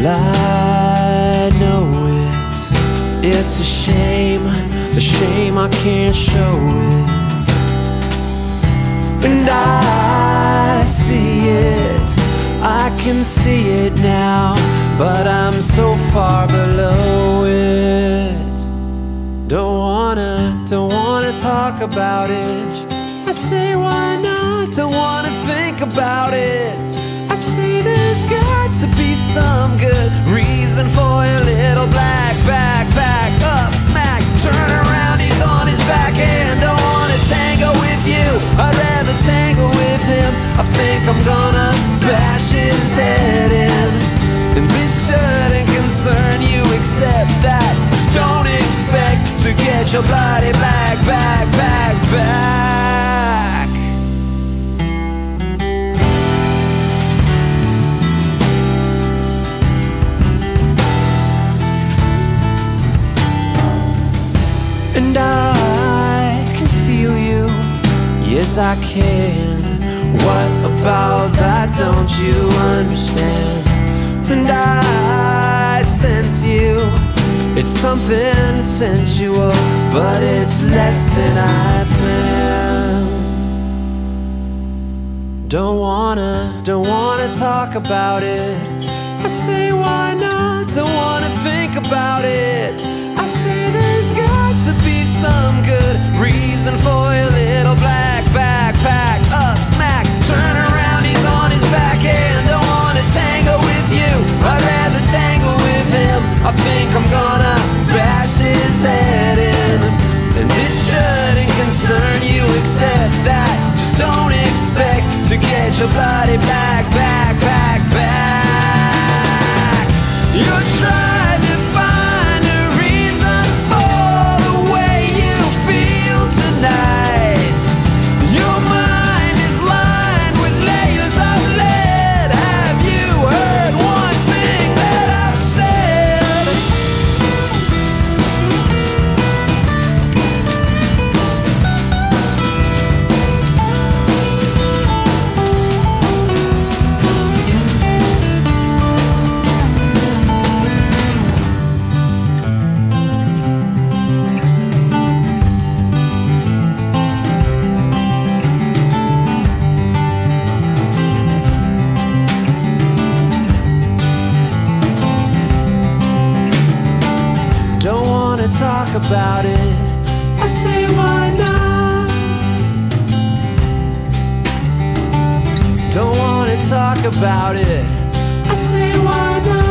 I know it's a shame I can't show it. And I see it, I can see it now, but I'm so far below it. Don't wanna talk about it. I say why not, don't wanna think about it. I say there's got to be some good reason for your little black backpack up smack. Turn around, he's on his back and don't wanna tango with you. I'd rather tango with him. I think I'm gonna bash his head in. And this shouldn't concern you except that just don't expect to get your bloody black backpack back. And I can feel you, yes I can. What about that don't you understand? And I sense you, it's something sensual, but it's less than I planned. Don't wanna talk about it. I say why not, don't wanna think about it. I say there's got to be some good reason for your little black backpack up smack. Turn around, he's on his back and don't wanna tango with you. I'd rather tango with him. I think I'm gonna bash his head in. And this shouldn't concern you except that just don't expect to get your bloody black backpack back. You're trying to find a reason for the way you feel tonight. Your mind is lined with layers of lead. Have you heard one thing that I've said? Don't wanna talk about it. I say why not? Don't wanna talk about it. I say why not?